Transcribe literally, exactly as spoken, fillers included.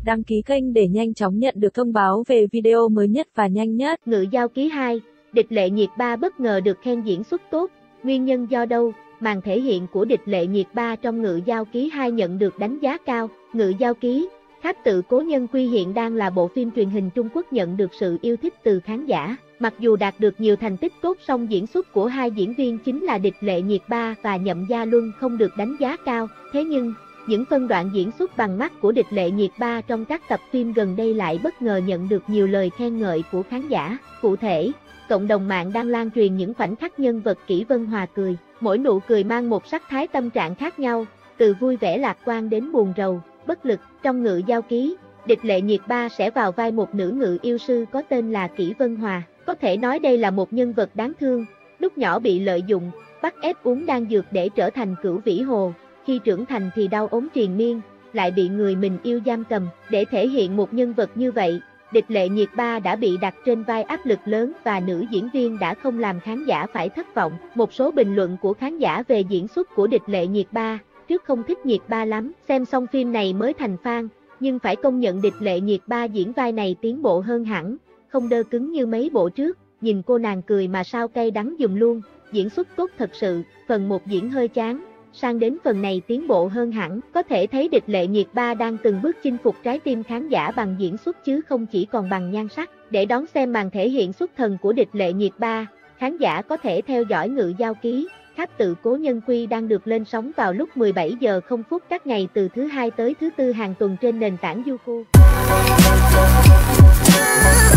đăng ký kênh để nhanh chóng nhận được thông báo về video mới nhất và nhanh nhất. Ngự Giao Ký hai, Địch Lệ Nhiệt ba bất ngờ được khen diễn xuất tốt, nguyên nhân do đâu? Màn thể hiện của Địch Lệ Nhiệt ba trong Ngự Giao Ký hai nhận được đánh giá cao. Ngự Giao Ký, Tháp Tự Cố Nhân Quy hiện đang là bộ phim truyền hình Trung Quốc nhận được sự yêu thích từ khán giả. Mặc dù đạt được nhiều thành tích tốt song diễn xuất của hai diễn viên chính là Địch Lệ Nhiệt ba và Nhậm Gia Luân không được đánh giá cao. Thế nhưng, những phân đoạn diễn xuất bằng mắt của Địch Lệ Nhiệt ba trong các tập phim gần đây lại bất ngờ nhận được nhiều lời khen ngợi của khán giả. Cụ thể, cộng đồng mạng đang lan truyền những khoảnh khắc nhân vật Kỷ Vân Hòa cười. Mỗi nụ cười mang một sắc thái tâm trạng khác nhau, từ vui vẻ lạc quan đến buồn rầu, bất lực. Trong Ngự Giao Ký, Địch Lệ Nhiệt ba sẽ vào vai một nữ ngự yêu sư có tên là Kỷ Vân Hòa. Có thể nói đây là một nhân vật đáng thương, lúc nhỏ bị lợi dụng, bắt ép uống đan dược để trở thành Cửu Vĩ Hồ. Khi trưởng thành thì đau ốm triền miên, lại bị người mình yêu giam cầm. Để thể hiện một nhân vật như vậy, Địch Lệ Nhiệt ba đã bị đặt trên vai áp lực lớn và nữ diễn viên đã không làm khán giả phải thất vọng. Một số bình luận của khán giả về diễn xuất của Địch Lệ Nhiệt ba, trước không thích Nhiệt ba lắm, xem xong phim này mới thành fan, nhưng phải công nhận Địch Lệ Nhiệt ba diễn vai này tiến bộ hơn hẳn, không đơ cứng như mấy bộ trước, nhìn cô nàng cười mà sao cay đắng dùm luôn, diễn xuất tốt thật sự, phần một diễn hơi chán, sang đến phần này tiến bộ hơn hẳn, có thể thấy Địch Lệ Nhiệt ba đang từng bước chinh phục trái tim khán giả bằng diễn xuất chứ không chỉ còn bằng nhan sắc. Để đón xem màn thể hiện xuất thần của Địch Lệ Nhiệt ba, khán giả có thể theo dõi Ngự Giao Ký, Tháp Tự Cố Nhân Quy đang được lên sóng vào lúc mười bảy giờ không phút các ngày từ thứ hai tới thứ tư hàng tuần trên nền tảng YouTube.